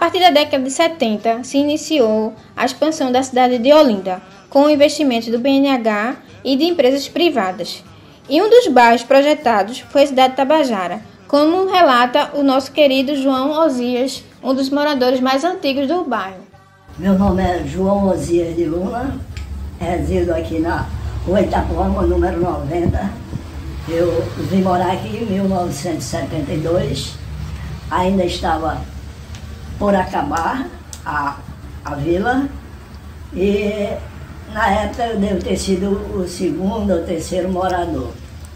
partir da década de 70, se iniciou a expansão da cidade de Olinda, com o investimento do BNH e de empresas privadas. E um dos bairros projetados foi a cidade de Tabajara, como relata o nosso querido João Osias, um dos moradores mais antigos do bairro. Meu nome é João Osias de Luna, resido aqui na Rua Itapuã, número 90. Eu vim morar aqui em 1972, ainda estava por acabar a vila, e na época eu devo ter sido o segundo ou terceiro morador.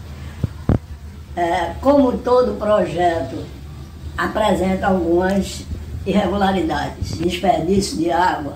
Como todo projeto apresenta algumas irregularidades, desperdício de água,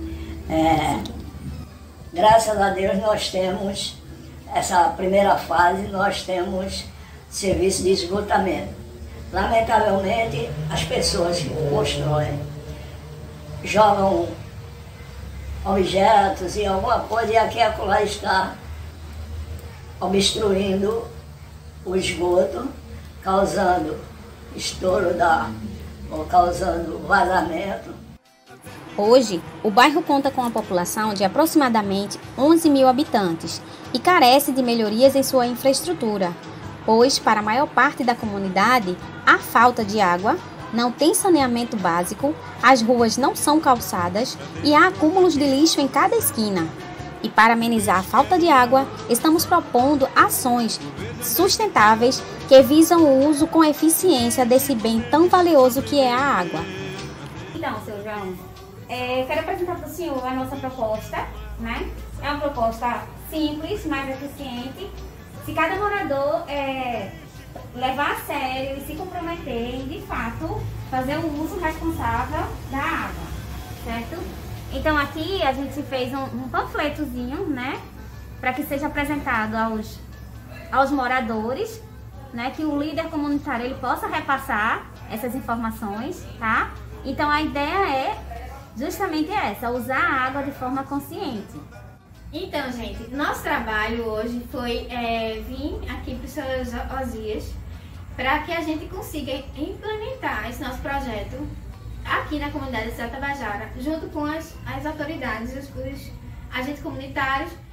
graças a Deus nós temos, essa primeira fase, nós temos serviço de esgotamento. Lamentavelmente, as pessoas que constroem jogam objetos e alguma coisa, e aqui e acolá está obstruindo o esgoto, causando estouro ou causando vazamento. Hoje, o bairro conta com uma população de aproximadamente 11 mil habitantes e carece de melhorias em sua infraestrutura, pois, para a maior parte da comunidade, há falta de água, não tem saneamento básico, as ruas não são calçadas e há acúmulos de lixo em cada esquina. E para amenizar a falta de água, estamos propondo ações sustentáveis que visam o uso com eficiência desse bem tão valioso que é a água. Então, seu João, quero apresentar para o senhor a nossa proposta, né? É uma proposta simples, mas eficiente. Se cada morador levar a sério e se comprometer em, de fato, fazer um uso responsável da água, certo? Então aqui a gente fez um panfletozinho, né? Para que seja apresentado aos moradores, né? Que o líder comunitário ele possa repassar essas informações, tá? Então a ideia é justamente essa, usar a água de forma consciente. Então, gente, nosso trabalho hoje foi vir aqui para o Sr. Osias para que a gente consiga implementar esse nosso projeto aqui na comunidade de Tabajara, junto com as autoridades, os agentes comunitários